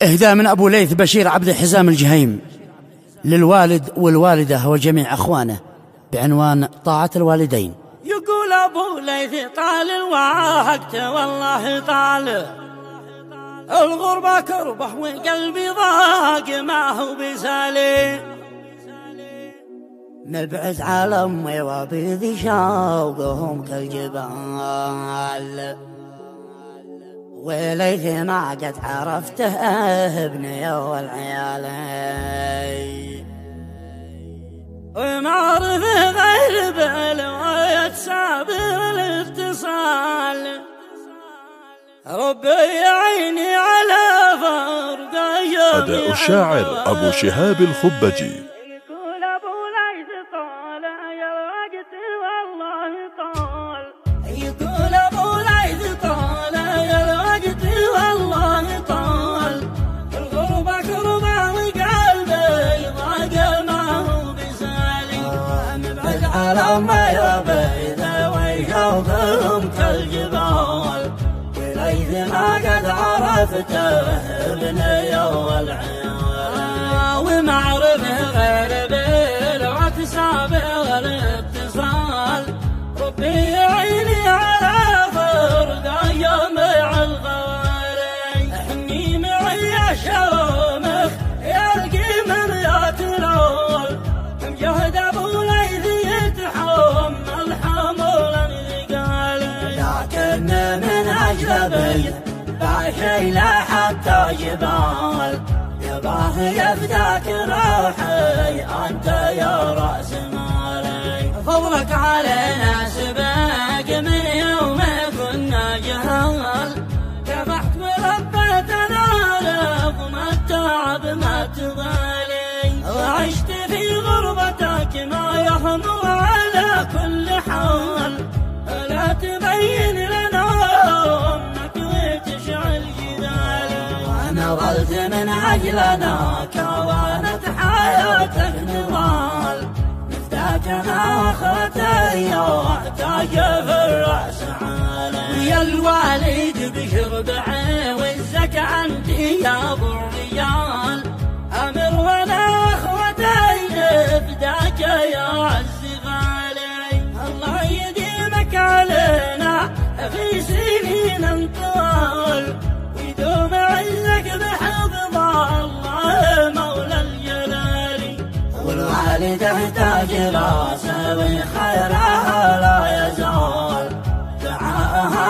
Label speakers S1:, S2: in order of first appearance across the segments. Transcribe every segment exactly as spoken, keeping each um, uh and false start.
S1: إهداء من أبو ليث بشير عبد الحزام الجهيم للوالد والوالدة وجميع أخوانه بعنوان طاعة الوالدين.
S2: يقول أبو ليث طال الوقت والله طال، الغربة كربة وقلبي ضاق ما هو بسالي، نبعد على أمي وبيذي شوقهم كالجبال، وليث ما قد عرفته ابني والعيالي، وما عرفه غير بالوية سابر الاتصال، ربي يعيني على فرق يومي.
S3: أداء الشاعر أبو شهاب الخبجي.
S2: يقول أبو ليث طال يا الوقت والله طال، يقول أبو ليث طال يا الوقت والله طال، الغربة كربة وقلبي ضاق ما هو بسالي، نبعد على أمي وبيذا ويشوفهم كالجبال، وليث ما قد عرفته ابني والعيال، وما عرفه غير بالوقت سابق الاتصال، ربي يعيني على فرق يومي الغوالي، حني معي شومخ يلقي من يتلول، مجهد ابو ليث يتحمل حمولا ثقالي، لكن من اجنبي باشي لا حتى جبال، يباه يفداك روحي انت يا راس مالي، فضلك علينا سباق من يوم كنا جهال، كفحت وربيتنا لك وما التعب ما تغالي، وعشت في غربتك ما يهمل على كل حال، لا تبين لنا امك وتشعل جدالي، وانا ظلت من اجلنا كوانت حياتك نضال، نفداك انا واخوتي واحتاج في الراس عالي، يا الوالد بشر بعوزك عندي يا ابو الرجال، امر وانا واخوتي نفداك يا عز غالي، الله يديمك علينا في سنين طوال، ويدوم عزك بحفظ الله مولى الجلال، والوالد احتاج راسه وخيرها لا يزال، دعاءها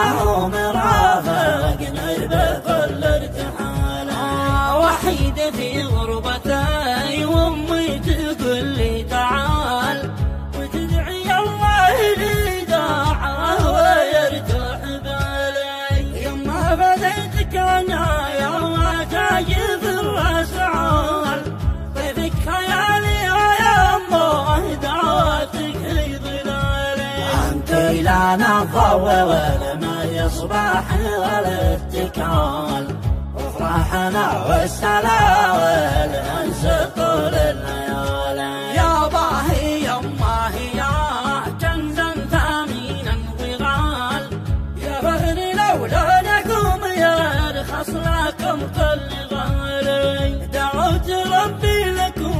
S2: ومرافقنا بكل ارتحال، وحيد في غربتي وامي تقول لي تعال، وتدعي الله لي داعه ويرتاح بالي، يما فديتك انا يا ما تاج في الراس عال، ضيفك خيالي ويا امه دعواتك لي ظلالي، انت لا نضوى ولا ما يصبح ولا اتكال، وفرحنا والسلاوى ننسى طول الليالي، يا باهي يما يا كنزا ثمينا وغال، يا فخر لولونكم يرخص لكم كل غالي، دعوت ربي لكم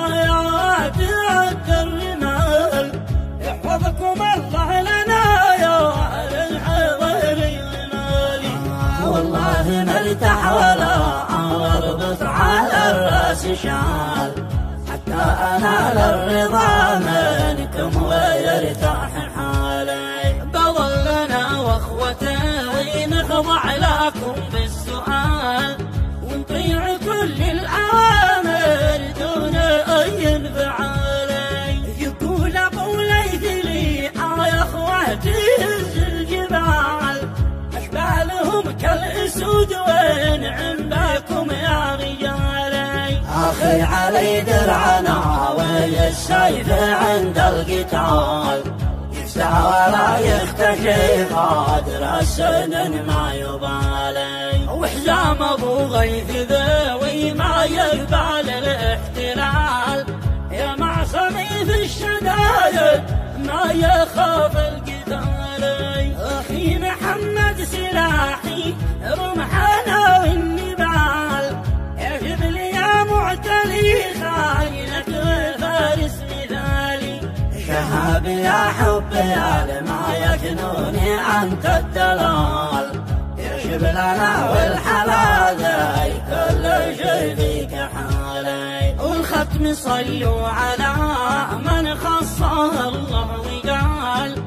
S2: دعوات عد الرمال، يحفظكم الله لنا يا اهل الحضر والمال، والله ما ارتاح ولا اربط على الراس شال، حتى انال الرضا منكم ويرتاح حالي، بظلنا واخوتي نخضع لكم بالسؤال، ونطيع كل الأوامر دون أي انفعال، يقول أبو ليث لي آه يا أخواتي هز الجبال، أشبالهم كالأسود ونعم بكم يا رجالي، أخي علي درعنا ويا السيف عند القتال، يفتح ولا يختشي قادر السنن ما يبالي، وحزام ابو غيث ذوي ما يقبل الاحتلال، يا معصمي في الشدايد ما يخاف القتال، اخي محمد سلاحي رمحنا والنبال، النبي يا حبي يا لما يكنوني أنت الدلال يا شبلنا والحلاذي كل شي فيك حالي والختم صلوا على من خصه الله وقال